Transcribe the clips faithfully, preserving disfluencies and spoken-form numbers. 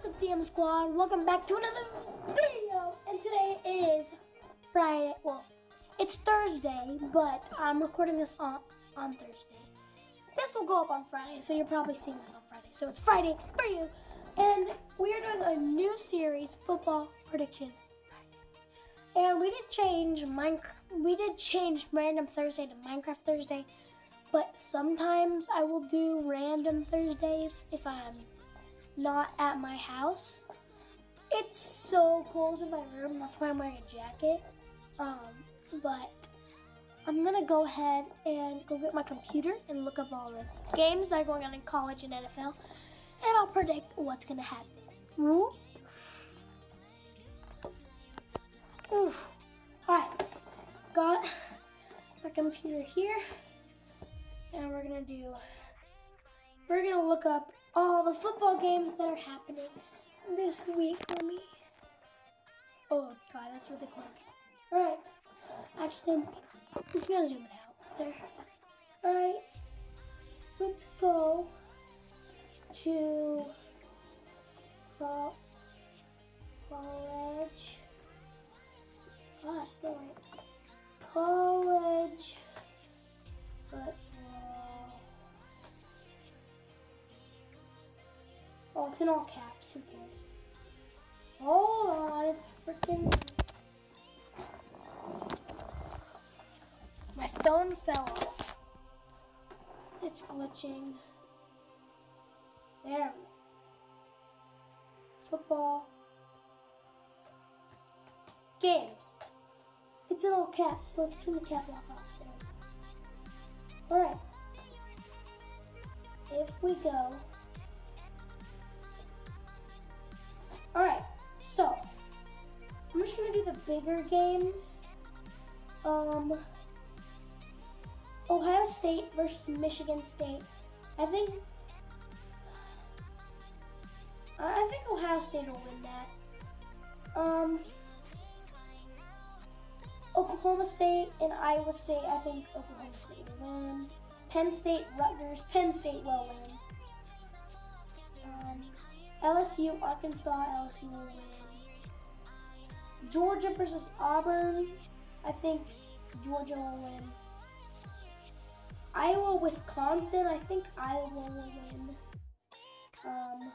What's up, D M Squad? Welcome back to another video. And today it is Friday. Well, it's Thursday, but I'm recording this on, on Thursday. This will go up on Friday, so you're probably seeing this on Friday. So it's Friday for you. And we are doing a new series, Football Prediction Friday. And we did change Minecraft. We did change Random Thursday to Minecraft Thursday. But sometimes I will do Random Thursday if, if I'm not at my house. It's so cold in my room, that's why I'm wearing a jacket. Um, but I'm gonna go ahead and go get my computer and look up all the games that are going on in college and N F L, and I'll predict what's gonna happen. Woo. Oof. Alright, got my computer here, and we're gonna do, we're gonna look up all the football games that are happening this week. Let me, oh God, that's really close. All right, actually, I'm just gonna zoom it out there. All right, let's go to co college. Gosh, still right. College football. Oh, it's in all caps. Who cares? Hold on, it's freaking. My phone fell off. It's glitching. There we go. Football. Games. It's in all caps. Let's turn the cap lock off there. Alright. If we go. Alright, so I'm just gonna do the bigger games. Um, Ohio State versus Michigan State. I think I think Ohio State will win that. Um, Oklahoma State and Iowa State. I think Oklahoma State will win. Penn State, Rutgers. Penn State will win. Um, L S U, Arkansas, L S U will win. Georgia versus Auburn, I think Georgia will win. Iowa, Wisconsin, I think Iowa will win. Um,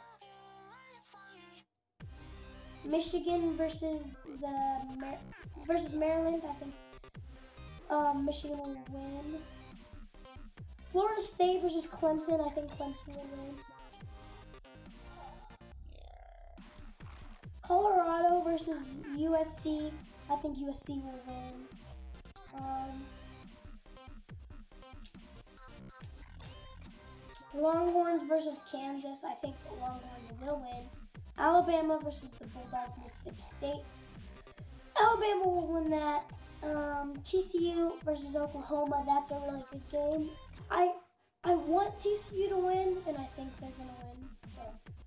Michigan versus the Mar versus Maryland, I think um, Michigan will win. Florida State versus Clemson, I think Clemson will win. Colorado versus U S C. I think U S C will win. Um, Longhorns versus Kansas. I think the Longhorns will win. Alabama versus the Bulldogs, Mississippi State. Alabama will win that. Um, T C U versus Oklahoma. That's a really good game. I I want T C U to win, and I think they're gonna win. So.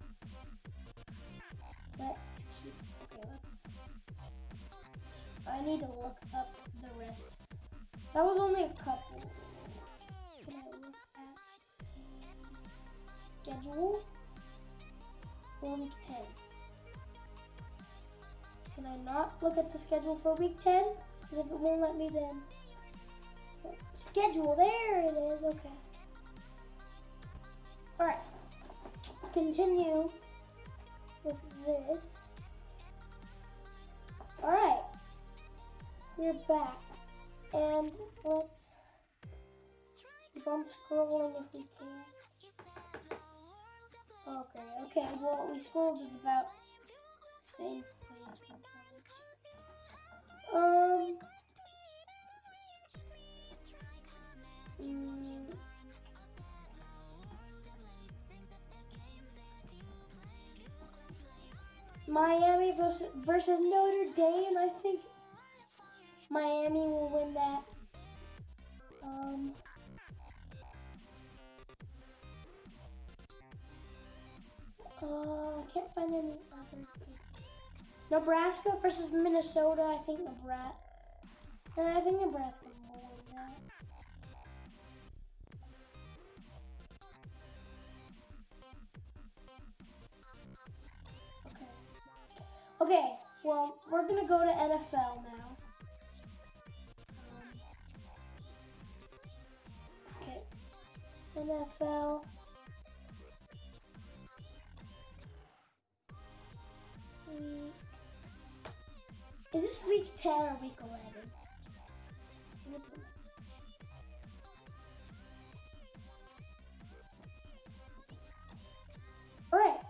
Let's keep, okay, let's, I need to look up the rest. That was only a couple. Can I look at schedule for week ten? Can I not look at the schedule for week ten? Because if it won't let me then, schedule, there it is, okay. All right, continue with this. All right, we're back, and let's keep on scrolling if we can. Okay, okay, well, we scrolled at about the same place. Um, mm, Miami versus, versus Notre Dame. I think Miami will win that. Um, uh, I can't find any other. Nebraska versus Minnesota. I think Nebraska. I think Nebraska will win that. Okay, well, we're gonna go to N F L now. Um, okay, N F L. Week. Is this week ten or week eleven? Alright.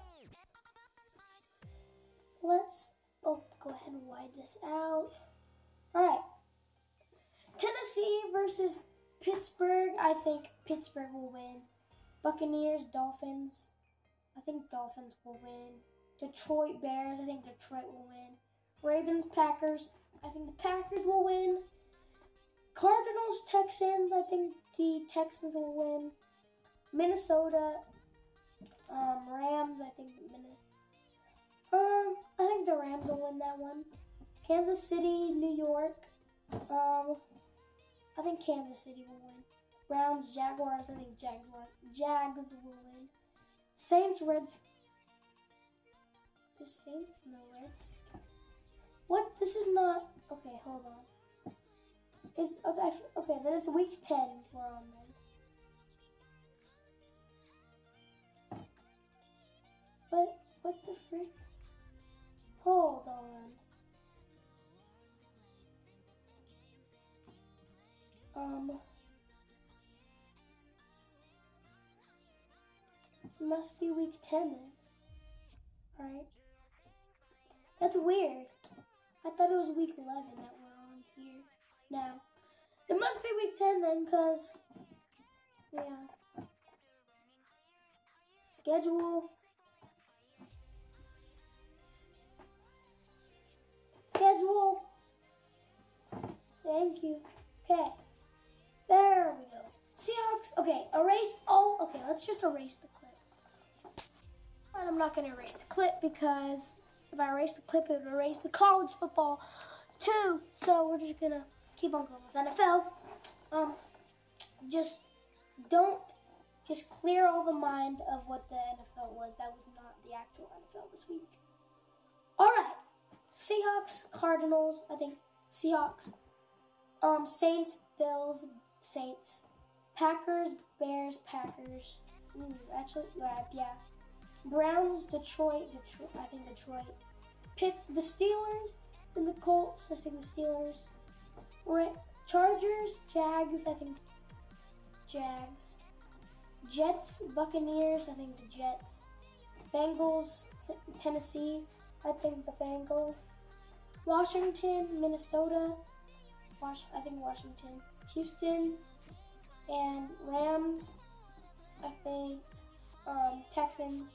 Let's oh go ahead and wide this out. Alright. Tennessee versus Pittsburgh. I think Pittsburgh will win. Buccaneers, Dolphins. I think Dolphins will win. Detroit Bears. I think Detroit will win. Ravens, Packers. I think the Packers will win. Cardinals, Texans. I think the Texans will win. Minnesota, um, Rams. I think Minnesota. Um, I think the Rams will win that one. Kansas City, New York. Um, I think Kansas City will win. Browns, Jaguars. I think Jags will. Jags will win. Saints, Reds. The Saints, no Reds. What? This is not. Okay, hold on. Is okay. Okay, then it's week ten. We're on then. But what the frick? Hold on. Um. It must be week ten then. Alright. That's weird. I thought it was week eleven that we're on here now. It must be week ten then, because, yeah. Schedule. Schedule. Thank you. Okay. There we go. Seahawks. Okay, erase all. Okay, let's just erase the clip. And I'm not going to erase the clip because if I erase the clip, it would erase the college football too. So we're just going to keep on going with N F L. Um, just don't, just clear all the mind of what the N F L was. That was not the actual N F L this week. All right. Seahawks, Cardinals. I think Seahawks. Um, Saints, Bills, Saints. Packers, Bears, Packers. Ooh, actually, yeah. Browns, Detroit, Detroit. I think Detroit. Pick the Steelers and the Colts. I think the Steelers. Right. Chargers, Jags. I think Jags. Jets, Buccaneers. I think the Jets. Bengals, Tennessee. I think the Bengals. Washington, Minnesota. Wash. I think Washington. Houston and Rams. I think um, Texans.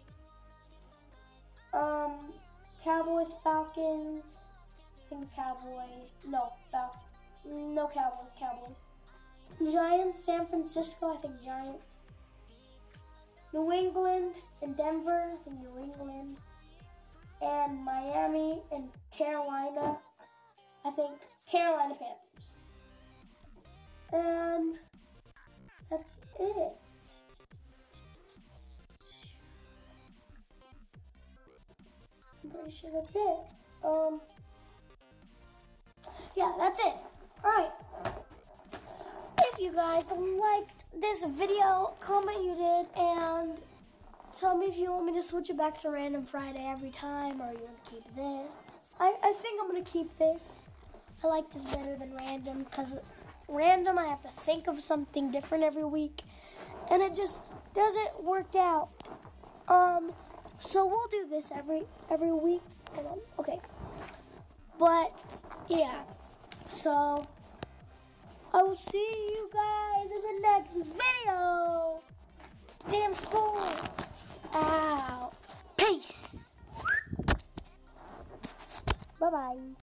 Um, Cowboys, Falcons. I think Cowboys. No, Fal- no Cowboys. Cowboys. Giants, San Francisco. I think Giants. New England and Denver. I think New England. And Miami and Carolina. I think Carolina Panthers. And that's it. I'm pretty sure that's it. Um, yeah, that's it. Alright. If you guys liked this video, comment you did, and tell me if you want me to switch it back to Random Friday every time, or you want to keep this. I, I think I'm going to keep this. I like this better than Random, because Random, I have to think of something different every week, and it just doesn't work out. Um, so we'll do this every every week. Okay. But, yeah. So, I will see you guys in the next video. Damn sports. Out. Peace. Bye-bye.